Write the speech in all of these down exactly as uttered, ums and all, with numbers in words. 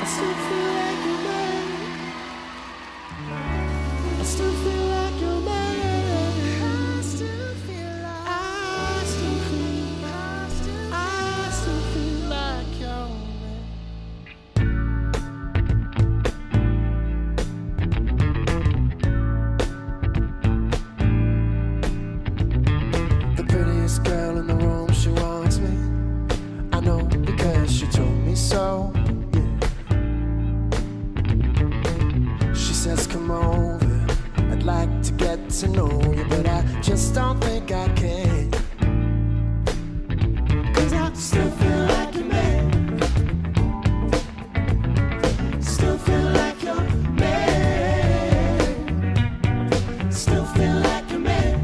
still feel like your man. I still feel like your man. I still feel like I still feel I still I still feel like your man. The prettiest girl in the room, she wants me. I know because she told me so. Says come over, I'd like to get to know you, but I just don't think I can. Cause I still feel like your man. Still feel like your man. Still feel like your man.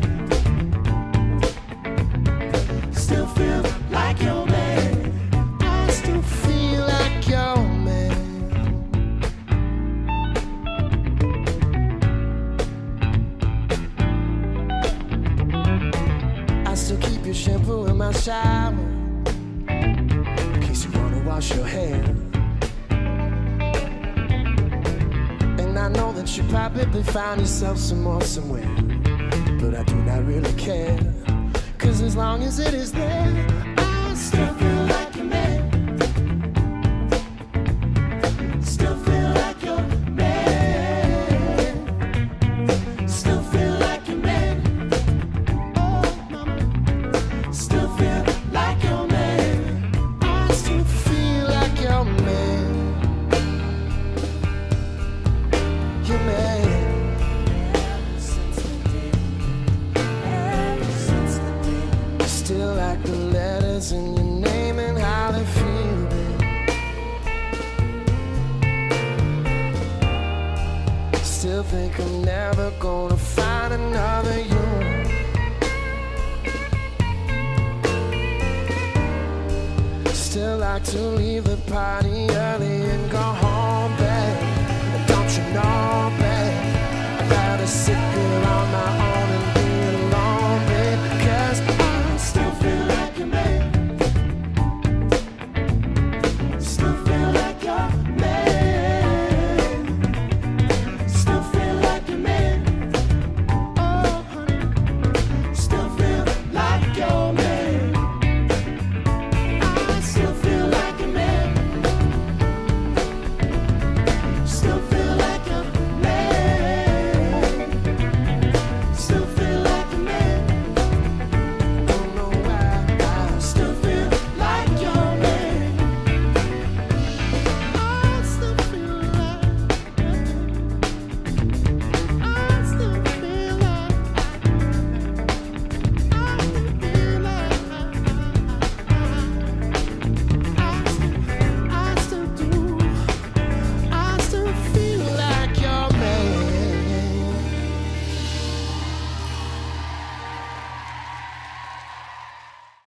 Still feel like your man. I still feel like your man. Shampoo in my shower in case you wanna wash your hair. And I know that you probably found yourself some more somewhere, but I do not really care. Cause as long as it is there, I still feel like a man. Still feel like your man. Still feel like your man. Still feel like your man. I still feel like your man. Your man. Still like the letters in your name and how they feel, babe. Still think I'm never gonna find another you. Still like to leave the party early and go home.